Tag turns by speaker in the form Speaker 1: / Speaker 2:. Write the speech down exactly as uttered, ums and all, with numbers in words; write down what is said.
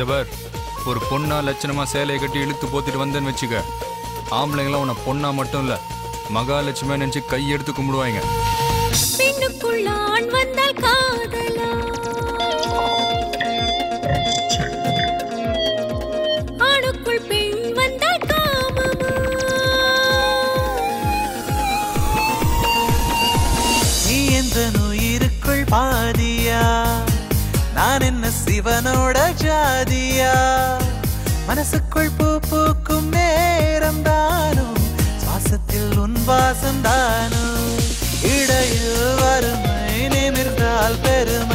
Speaker 1: இத பார், ஒரு பொண்ணா லட்சணமா சேலையை கட்டி இழுத்து போத்திட்டு வந்தேன்னு வச்சுக்க, ஆம்பளைங்களாம் உன்னை பொண்ணா மட்டும் இல்ல மகாலட்சுமியா நினைச்சு கை எடுத்து கும்பிடுவாங்க.
Speaker 2: பெண்ணுக்குள்ள ஆண் வந்தால் காதலா, ஆணுக்குள் பெண் வந்தால் காமமா.
Speaker 3: நீ எந்த உயிருக்குள் பாதியா, நான் என்ன சிவனோட ஜாதியா. மனசுக்குள் பூ பூக்கும் நேரம் தானும், சுவாசத்தில் உன் வாசம் தானும். இடையில் வறுமை நிமிர்ந்தால் பெருமை.